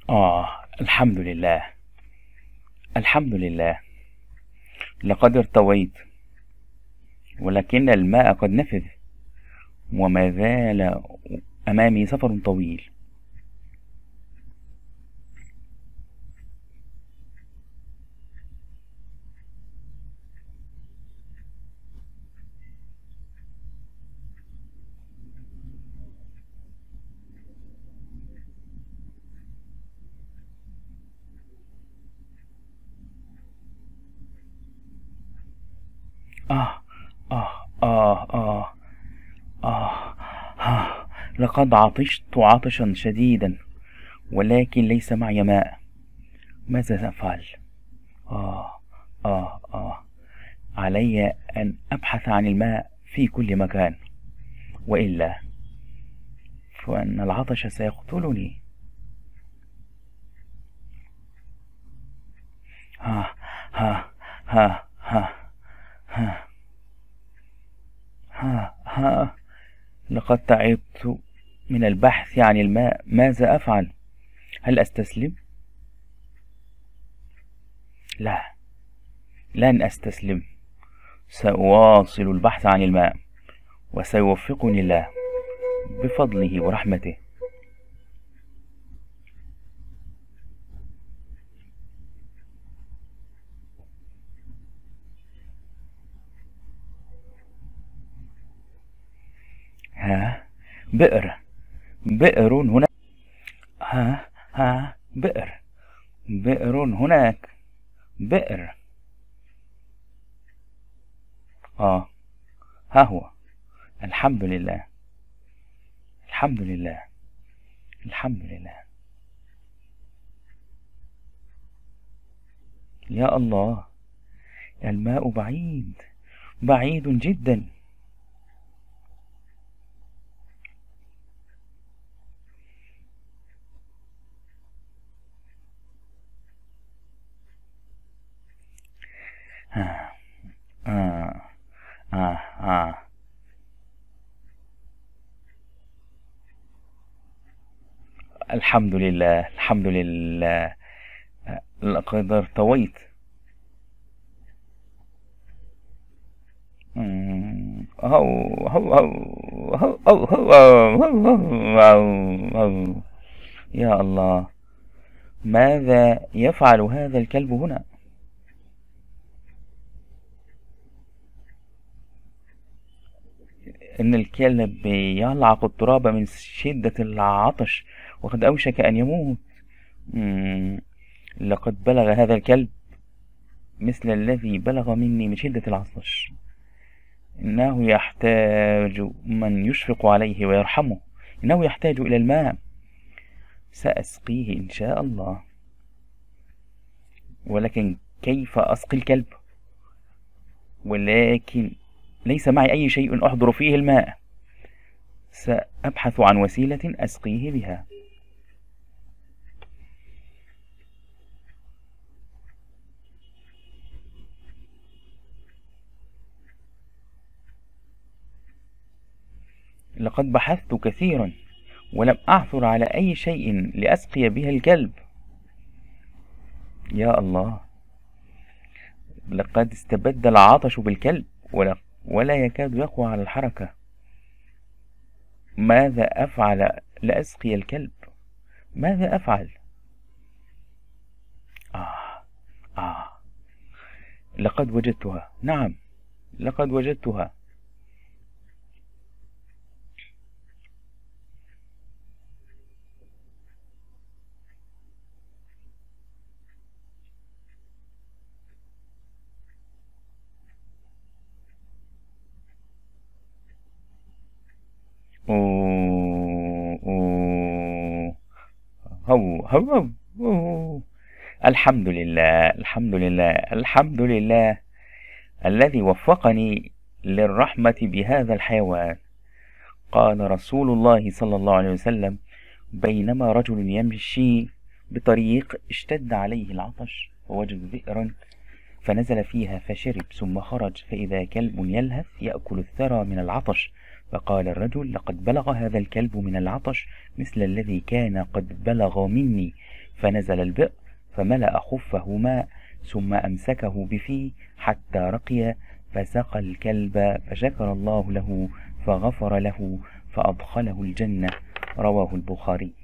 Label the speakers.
Speaker 1: الحمد لله. الحمد لله. لقد ارتويت، ولكن الماء قد نفذ، وما زال أمامي سفر طويل. آه آه آه آه آه لقد عطشت عطشا شديدا، ولكن ليس معي ماء. ماذا سأفعل؟ آه علي أن أبحث عن الماء في كل مكان، وإلا فإن العطش سيقتلني. ها ها ها ها ها ها لقد تعبت من البحث عن الماء. ماذا أفعل؟ هل أستسلم؟ لا، لن أستسلم. سأواصل البحث عن الماء، وسيوفقني الله بفضله ورحمته. ها، بئر هناك. بئر هناك. بئر. ها هو. الحمد لله. الحمد لله. الحمد لله. يا الله، الماء بعيد، بعيد جدا. آه آه آه آه الحمد لله. الحمد لله. لقد ارتويت. هو هو هو هو هو. يا الله، ماذا يفعل هذا الكلب هنا؟ إن الكلب يلعق التراب من شدة العطش، وقد أوشك أن يموت. لقد بلغ هذا الكلب مثل الذي بلغ مني من شدة العطش. إنه يحتاج من يشفق عليه ويرحمه. إنه يحتاج إلى الماء. سأسقيه إن شاء الله. ولكن كيف أسقي الكلب؟ ولكن ليس معي أي شيء أحضر فيه الماء. سأبحث عن وسيلة أسقيه بها. لقد بحثت كثيرا، ولم أعثر على أي شيء لأسقي به الكلب. يا الله، لقد استبد العطش بالكلب، ولا يكاد يقوى على الحركة. ماذا أفعل لأسقي الكلب؟ ماذا أفعل؟ آه آه لقد وجدتها. نعم، لقد وجدتها. أوه أوه أوه. الحمد لله. الحمد لله. الحمد لله الذي وفقني للرحمة بهذا الحيوان. قال رسول الله صلى الله عليه وسلم: بينما رجل يمشي بطريق اشتد عليه العطش، ووجد بئرا فنزل فيها فشرب، ثم خرج فإذا كلب يلهث يأكل الثرى من العطش. فقال الرجل: لقد بلغ هذا الكلب من العطش مثل الذي كان قد بلغ مني، فنزل البئر فملأ خفه ماء ثم أمسكه بفيه حتى رقي فسقى الكلب فشكر الله له فغفر له فأدخله الجنة. رواه البخاري.